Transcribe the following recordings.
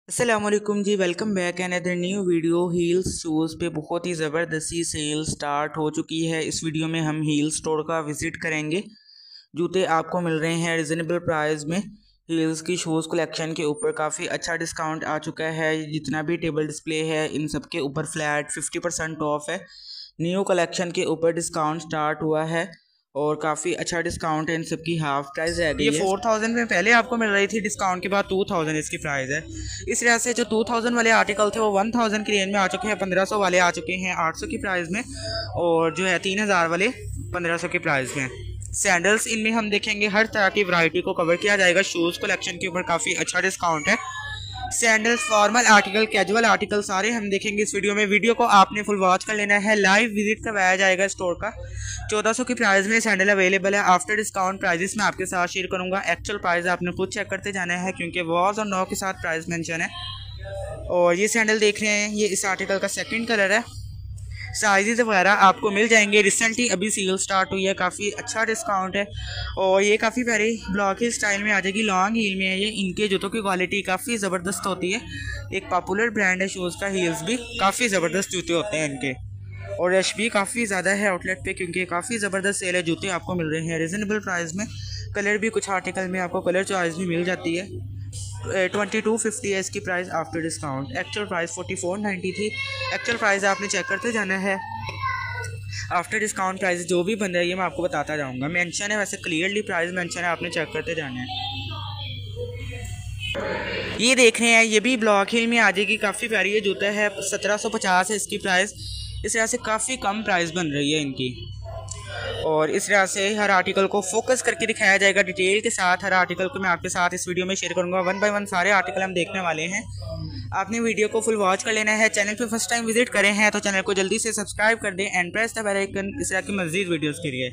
अस्सलाम वालेकुम जी, welcome back another new video. Heels shoes पे बहुत ही ज़बरदस्ती सेल स्टार्ट हो चुकी है। इस वीडियो में हम हील स्टोर का विज़िट करेंगे। जूते आपको मिल रहे हैं रिजनेबल प्राइस में। हील्स की शूज़ कलेक्शन के ऊपर काफ़ी अच्छा डिस्काउंट आ चुका है। जितना भी टेबल डिस्प्ले है इन सब के ऊपर फ्लैट 50% ऑफ है। न्यू कलेक्शन के ऊपर डिस्काउंट स्टार्ट हुआ है और काफ़ी अच्छा डिस्काउंट है। इन सब की हाफ प्राइस रह गई है। ये 4000 में पहले आपको मिल रही थी, डिस्काउंट के बाद 2000 इसकी प्राइस है। इस वजह से जो 2000 वाले आर्टिकल थे वो 1000 की रेंज में आ चुके हैं, 1500 वाले आ चुके हैं 800 की प्राइस में, और जो है 3000 वाले 1500 की प्राइस में। सैंडल्स इनमें हम देखेंगे हर तरह की वैरायटी को कवर किया जाएगा। शूज़ कलेक्शन के ऊपर काफ़ी अच्छा डिस्काउंट है। Sandals, formal article, casual article सारे हम देखेंगे इस वीडियो में। वीडियो को आपने फुल वॉच कर लेना है। लाइव विजिट करवाया जाएगा स्टोर का। 1400 की प्राइस में सैंडल अवेलेबल है। आफ्टर डिस्काउंट प्राइजेस मैं आपके साथ शेयर करूंगा। एक्चुअल प्राइस आपने खुद चेक करते जाना है क्योंकि वॉज और नो के साथ प्राइस मेंशन है। और ये सैंडल देख रहे हैं, ये इस आर्टिकल का सेकंड कलर है। साइजेस वगैरह आपको मिल जाएंगे। रिसेंटली अभी सेल स्टार्ट हुई है, काफ़ी अच्छा डिस्काउंट है। और ये काफ़ी प्यारी ब्लॉक हिल स्टाइल में आ जाएगी, लॉन्ग हील में है ये। इनके जूतों की क्वालिटी काफ़ी ज़बरदस्त होती है। एक पॉपुलर ब्रांड है शूज़ का। हील्स भी काफ़ी ज़बरदस्त जूते होते हैं इनके। और रश भी काफ़ी ज़्यादा है आउटलेट पे क्योंकि काफ़ी ज़बरदस्त सेल है। जूते आपको मिल रहे हैं रिजनेबल प्राइस में। कलर भी कुछ आर्टिकल में आपको कलर चॉइस भी मिल जाती है। 2250 है इसकी price after discount. Actual price 4490 थी। एक्चुअल प्राइस आपने चेक करते जाना है। आफ्टर डिस्काउंट प्राइस जो भी बन रही है मैं आपको बताता जाऊँगा। मेंशन है, वैसे क्लियरली प्राइस मेंशन है, आपने चेक करते जाना है। ये देख रहे हैं, ये भी ब्लॉक हिल में आ जाएगी। काफ़ी प्यारी ये जूता है, 1750 है इसकी प्राइस। इस तरह से काफ़ी कम प्राइस बन रही है इनकी। और इस तरह से हर आर्टिकल को फोकस करके दिखाया जाएगा डिटेल के साथ। हर आर्टिकल को मैं आपके साथ इस वीडियो में शेयर करूंगा। 1 बाय 1 सारे आर्टिकल हम देखने वाले हैं। आपने वीडियो को फुल वॉच कर लेना है। चैनल पे फर्स्ट टाइम विजिट करें हैं तो चैनल को जल्दी से सब्सक्राइब कर दें and press the bell icon इस तरह की मज़ीद वीडियोज़ के लिए।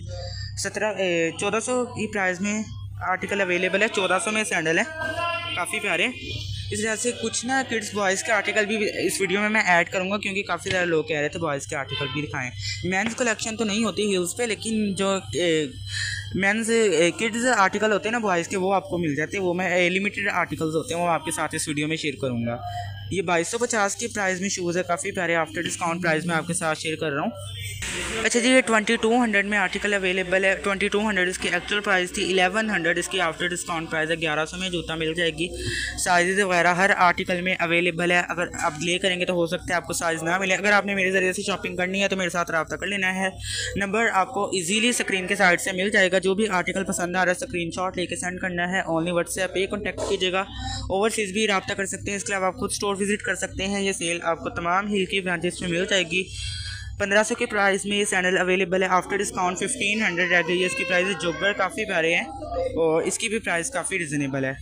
1400 की प्राइस में आर्टिकल अवेलेबल है। 1400 में सैंडल है, काफ़ी प्यारे। इस तरह से कुछ ना किड्स बॉयज़ के आर्टिकल भी इस वीडियो में मैं ऐड करूंगा क्योंकि काफ़ी ज़्यादा लोग कह रहे थे बॉयज़ के आर्टिकल भी दिखाएं। मेंस कलेक्शन तो नहीं होती हील्स पे, लेकिन जो मेंस किड्स आर्टिकल होते हैं ना बॉयज़ के, वो आपको मिल जाते हैं। वो मैं लिमिटेड आर्टिकल्स होते हैं, वो आपके साथ इस वीडियो में शेयर करूँगा। ये 2250 की प्राइस में शूज़ है, काफ़ी प्यारे। आफ्टर डिस्काउंट प्राइस में आपके साथ शेयर कर रहा हूँ। अच्छा जी, ये 2200 में आर्टिकल अवेलेबल है। 2200 इसकी एक्चुअल प्राइस थी। 1100 इसकी आफ्टर डिस्काउंट प्राइस है। 1100 में जूता मिल जाएगी। साइज़ वगैरह हर आर्टिकल में अवेलेबल है। अगर आप डिले करेंगे तो हो सकता है आपको साइज़ ना मिले। अगर आपने मेरे ज़रिए से शॉपिंग करनी है तो मेरे साथ रब्ता कर लेना है। नंबर आपको ईजीली स्क्रीन के साइड से मिल जाएगा। जो भी आर्टिकल पसंद आ रहा है स्क्रीनशॉट लेके सेंड करना है। ओनली व्हाट्सएप पे कॉन्टैक्ट कीजिएगा। ओवरसीज़ भी रब्ता कर सकते हैं। इसके अलावा आप खुद स्टोर विजिट कर सकते हैं। ये सेल आपको तमाम हील की ब्रांचेस में मिल जाएगी। 1500 के प्राइस में ये सैंडल अवेलेबल है। आफ्टर डिस्काउंट 1500 रह गई है इसकी प्राइस। जोगर काफ़ी प्यारे हैं और इसकी भी प्राइस काफ़ी रिजनेबल है।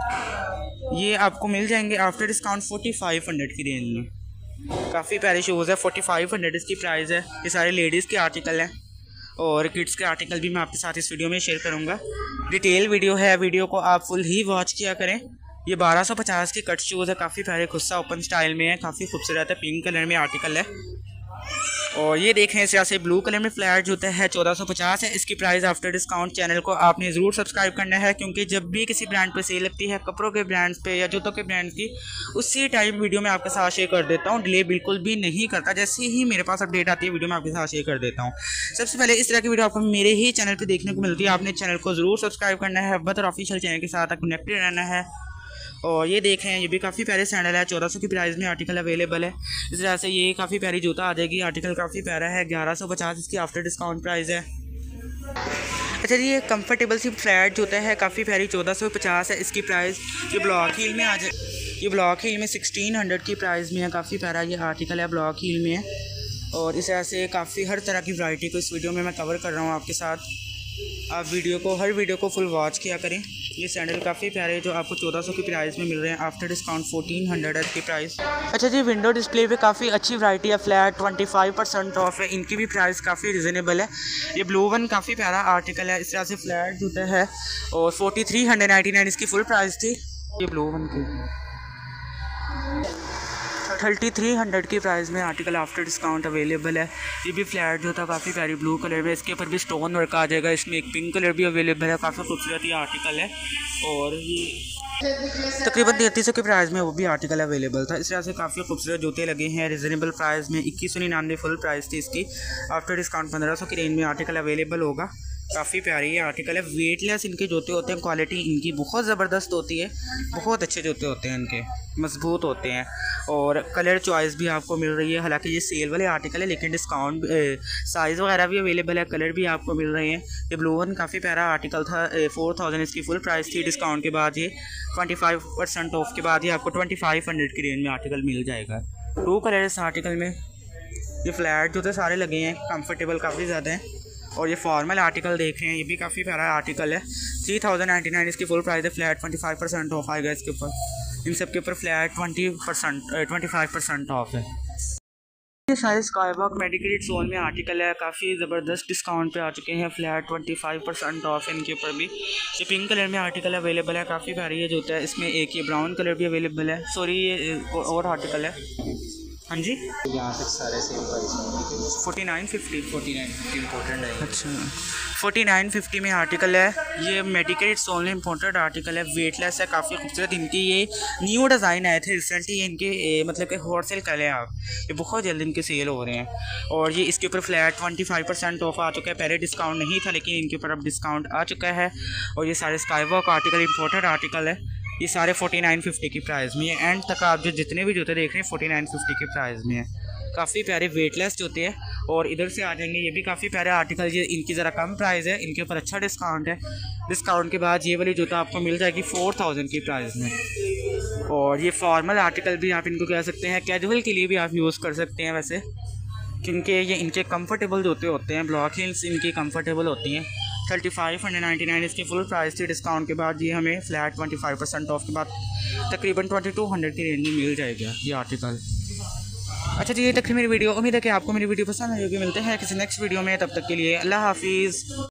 ये आपको मिल जाएंगे आफ्टर डिस्काउंट 4500 की रेंज में। काफ़ी प्यारे शूज़ है। 4500 इसकी प्राइस है। ये सारे लेडीज़ के आर्टिकल हैं और किड्स के आर्टिकल भी मैं आपके साथ इस वीडियो में शेयर करूँगा। डिटेल वीडियो है, वीडियो को आप फुल ही वॉच किया करें। ये 1250 की कट शूज़ है, काफ़ी प्यारे, खुस्सा ओपन स्टाइल में है, काफ़ी खूबसूरत है। पिंक कलर में आर्टिकल है। और ये देखें इस तरह से ब्लू कलर में फ्लैट जूता है, 1450 है इसकी प्राइस आफ्टर डिस्काउंट। चैनल को आपने ज़रूर सब्सक्राइब करना है क्योंकि जब भी किसी ब्रांड पे सेल लगती है, कपड़ों के ब्रांड्स पे या जूतों के ब्रांड की, उसी टाइम वीडियो में आपके साथ शेयर कर देता हूँ। डिले बिल्कुल भी नहीं करता। जैसे ही मेरे पास अपडेट आती है वीडियो में आपके साथ शेयर कर देता हूँ। सबसे पहले इस तरह की वीडियो आपको मेरे ही चैनल पर देखने को मिलती है। आपने चैनल को ज़रूर सब्सक्राइब करना है। बदर ऑफिशियल चैनल के साथ कनेक्टेड रहना है। और ये देखें, ये भी काफ़ी प्यारे सैंडल है। 1400 की प्राइस में आर्टिकल अवेलेबल है। इस तरह से ये काफ़ी प्यारी जूता आ जाएगी। आर्टिकल काफ़ी प्यारा है। 1150 इसकी आफ्टर डिस्काउंट प्राइस है। अच्छा जी, ये कंफर्टेबल सी फ्लैट जूता है, काफ़ी प्यारी, 1450 है इसकी प्राइस। ये ब्लॉक हील में आ जाए। ये ब्लॉक हील में 1600 की प्राइस में है। काफ़ी प्यारा ये आर्टिकल है, ब्लॉक हील में है। और इस तरह से काफ़ी हर तरह की वैरायटी को इस वीडियो में मैं कवर कर रहा हूँ आपके साथ। आप हर वीडियो को फुल वॉच किया करें। ये सैंडल काफ़ी प्यारे हैं जो आपको 1400 की प्राइस में मिल रहे हैं। आफ्टर डिस्काउंट 1400 है इसकी प्राइस। अच्छा जी, विंडो डिस्प्ले पे काफ़ी अच्छी वैरायटी है। फ्लैट 25% ऑफ है। इनकी भी प्राइस काफ़ी रिजनेबल है। ये ब्लू वन काफ़ी प्यारा आर्टिकल है। इस तरह से फ्लैट जूता है और 4399 इसकी फुल प्राइस थी। ये ब्लू वन की 3300 की प्राइस में आर्टिकल आफ्टर डिस्काउंट अवेलेबल है। ये भी फ्लैट जो था काफ़ी प्यारी ब्लू कलर में, इसके ऊपर भी स्टोन वर्क आ जाएगा। इसमें एक पिंक कलर भी अवेलेबल है, काफ़ी खूबसूरत ये आर्टिकल है। और ये तकरीबन 3300 की प्राइस में वो भी आर्टिकल अवेलेबल था। इस तरह से काफ़ी खूबसूरत जूते लगे हैं रिजनेबल प्राइस में। 2199 फुल प्राइस थी इसकी, आफ्टर डिस्काउंट 1500 की रेंज में आर्टिकल अवेलेबल होगा। काफ़ी प्यारी ये आर्टिकल है। वेटलेस इनके जूते होते हैं, क्वालिटी इनकी बहुत ज़बरदस्त होती है, बहुत अच्छे जूते होते हैं इनके, मजबूत होते हैं। और कलर चॉइस भी आपको मिल रही है, हालांकि ये सेल वाले आर्टिकल है लेकिन डिस्काउंट साइज़ वगैरह भी अवेलेबल है, कलर भी आपको मिल रहे हैं। ये ब्लू वन काफ़ी प्यारा आर्टिकल था, 4000 इसकी फुल प्राइस थी। डिस्काउंट के बाद ये 25% ऑफ के बाद ये आपको 2500 की रेंज में आर्टिकल मिल जाएगा। 2 कलर इस आर्टिकल में। ये फ्लैट जूते सारे लगे हैं, कंफर्टेबल काफ़ी ज़्यादा हैं। और ये फॉर्मल आर्टिकल देख रहे हैं, ये भी काफ़ी प्यारा आर्टिकल है। 3099 इसकी फुल प्राइस है। फ्लैट 25% ऑफ आएगा इसके ऊपर, इन सब के ऊपर फ्लैट 25% ऑफ है। ये सारे स्काईवॉक मेडिकेटेड जोन में आर्टिकल है, काफ़ी ज़बरदस्त डिस्काउंट पे आ चुके हैं। फ्लैट 25% ऑफ इनके ऊपर भी। ये पिंक कलर में आर्टिकल अवेलेबल है, काफ़ी प्यारी ये जूता है। इसमें एक ये ब्राउन कलर भी अवेलेबल है, सॉरी ये और आर्टिकल है। हाँ जी, यहाँ तक सारे सेम प्राइस में 4950 इम्पोर्टेंट है। अच्छा 4950 में आर्टिकल है। ये मेडिकेटेड सोल इम्पोर्टेड आर्टिकल है, वेटलेस है, काफ़ी खूबसूरत। इनकी ये न्यू डिज़ाइन आए थे रिसेंटली, इनके मतलब कि होल सेल कर लें आप, ये बहुत जल्द इनके सेल हो रहे हैं। और ये इसके ऊपर फ्लैट 25% ऑफ आ चुका है। पहले डिस्काउंट नहीं था लेकिन इनके ऊपर अब डिस्काउंट आ चुका है। और ये सारे स्काईवॉक आर्टिकल इम्पोर्टेड आर्टिकल है, ये सारे 4950 की प्राइस में है। एंड तक आप जो जितने भी जूते देख रहे हैं 4950 की प्राइस में है। काफ़ी प्यारे वेटलेस जूते हैं। और इधर से आ जाएंगे, ये भी काफ़ी प्यारे आर्टिकल, ये इनकी ज़रा कम प्राइस है, इनके ऊपर अच्छा डिस्काउंट है। डिस्काउंट के बाद ये वाली जूता आपको मिल जाएगी 4000 की प्राइस में। और ये फॉर्मल आर्टिकल भी आप इनको कह सकते हैं, कैजुअल के लिए भी आप यूज़ कर सकते हैं वैसे, क्योंकि ये इनके कंफर्टेबल जूते होते हैं। ब्लॉक हील्स इनकी कंफर्टेबल होती हैं। 3599 इसकी फुल प्राइस थी। डिस्काउंट के बाद ये हमें फ्लैट 25% ऑफ के बाद तकरीबन 2200 की रेंज में मिल जाएगा ये आर्टिकल। अच्छा जी, ये तक मेरी वीडियो, उम्मीद है कि आपको मेरी वीडियो पसंद आई होगी। मिलते हैं किसी नेक्स्ट वीडियो में, तब तक के लिए अल्लाह हाफिज़।